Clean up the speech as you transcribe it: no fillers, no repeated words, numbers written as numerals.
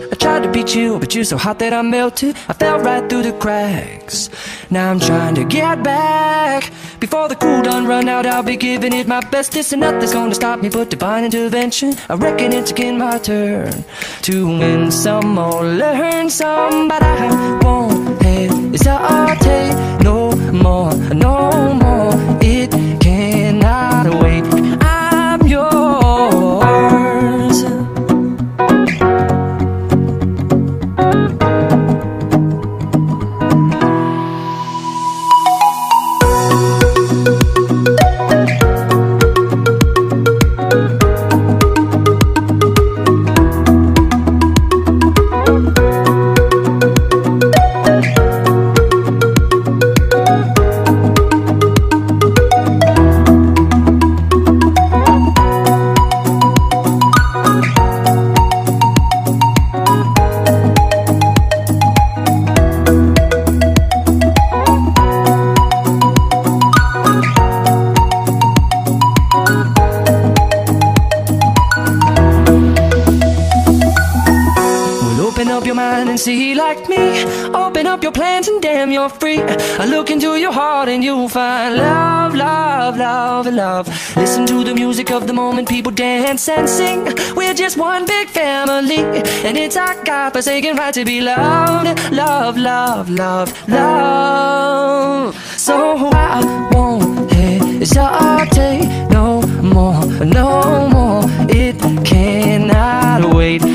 I tried to beat you, but you're so hot that I melted. I fell right through the cracks. Now I'm trying to get back. Before the cool done run out, I'll be giving it my best. This and nothing's gonna stop me but divine intervention. I reckon it's again my turn to win some or learn some, but I won't hesitate no more, no more. It cannot wait. I'm yours. Open up your mind and see like me. Open up your plans and damn, you're free. I look into your heart and you'll find love, love, love, and love. Listen to the music of the moment, people dance and sing. We're just one big family, and it's our God-forsaken right to be loved. Love, love, love, love. So I won't hesitate no more, no more. It cannot wait.